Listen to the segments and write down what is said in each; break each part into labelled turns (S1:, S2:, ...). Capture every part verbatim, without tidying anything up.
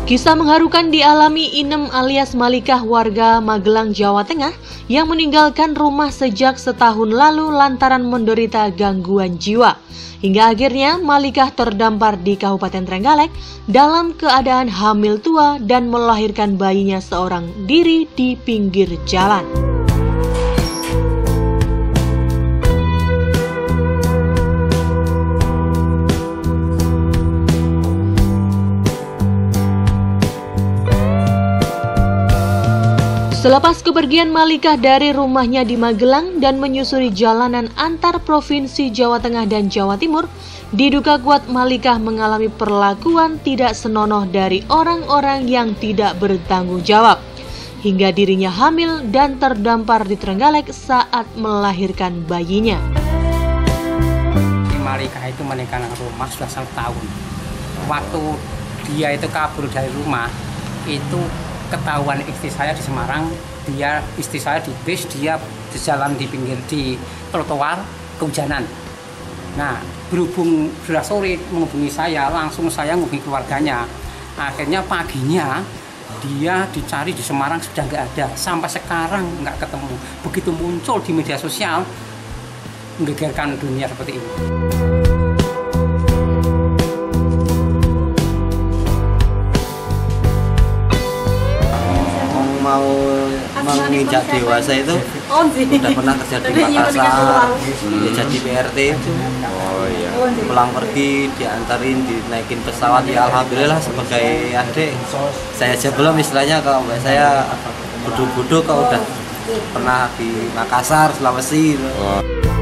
S1: Kisah mengharukan dialami Inem alias Malikah warga Magelang, Jawa Tengah yang meninggalkan rumah sejak setahun lalu lantaran menderita gangguan jiwa. Hingga akhirnya Malikah terdampar di Kabupaten Trenggalek dalam keadaan hamil tua dan melahirkan bayinya seorang diri di pinggir jalan. Selepas kepergian Malikah dari rumahnya di Magelang dan menyusuri jalanan antar provinsi Jawa Tengah dan Jawa Timur, diduga kuat Malikah mengalami perlakuan tidak senonoh dari orang-orang yang tidak bertanggung jawab, hingga dirinya hamil dan terdampar di Trenggalek saat melahirkan bayinya.
S2: Malikah itu meninggalkan rumah sudah satu tahun. Waktu dia itu kabur dari rumah, itu ketahuan istri saya di Semarang, dia istri saya di bis, dia di jalan di pinggir di trotoar kehujanan. Nah, berhubung sudah sore menghubungi saya, langsung saya menghubungi keluarganya. Akhirnya paginya dia dicari di Semarang sudah nggak ada, sampai sekarang nggak ketemu. Begitu muncul di media sosial, menggegerkan dunia seperti ini.
S3: Mau menginjak dewasa itu udah pernah kerja di Makassar, dia jadi P R T, oh iya, pulang pergi diantarin dinaikin pesawat, ya alhamdulillah sebagai adik saya aja belum, istilahnya kalau mbak saya bodoh-bodoh kalau udah pernah di Makassar, Sulawesi. Oh.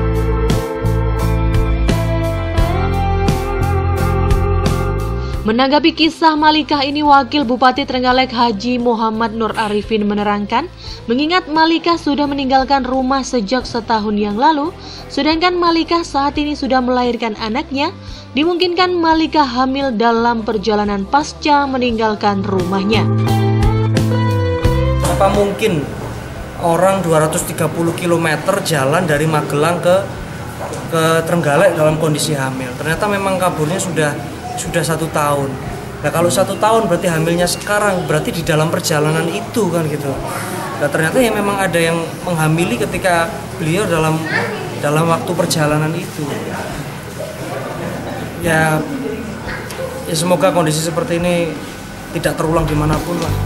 S1: Menanggapi kisah Malikah ini, Wakil Bupati Trenggalek Haji Muhammad Nur Arifin menerangkan, mengingat Malikah sudah meninggalkan rumah sejak setahun yang lalu, sedangkan Malikah saat ini sudah melahirkan anaknya, dimungkinkan Malikah hamil dalam perjalanan pasca meninggalkan rumahnya.
S4: Apa mungkin orang dua ratus tiga puluh kilometer jalan dari Magelang ke ke Trenggalek dalam kondisi hamil? Ternyata memang kaburnya sudah sudah satu tahun. Nah kalau satu tahun berarti hamilnya sekarang, berarti di dalam perjalanan itu kan gitu. Nah ternyata ya memang ada yang menghamili ketika beliau dalam dalam waktu perjalanan itu. Ya, ya semoga kondisi seperti ini tidak terulang dimanapun lah.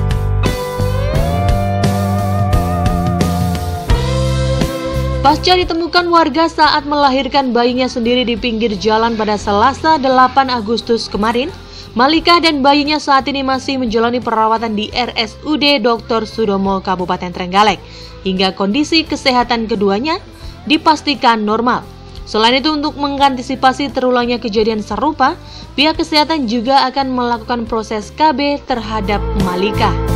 S1: Pasca ditemukan warga saat melahirkan bayinya sendiri di pinggir jalan pada Selasa delapan Agustus kemarin, Malikah dan bayinya saat ini masih menjalani perawatan di R S U D Doktor Sudomo Kabupaten Trenggalek, hingga kondisi kesehatan keduanya dipastikan normal. Selain itu, untuk mengantisipasi terulangnya kejadian serupa, pihak kesehatan juga akan melakukan proses K B terhadap Malikah.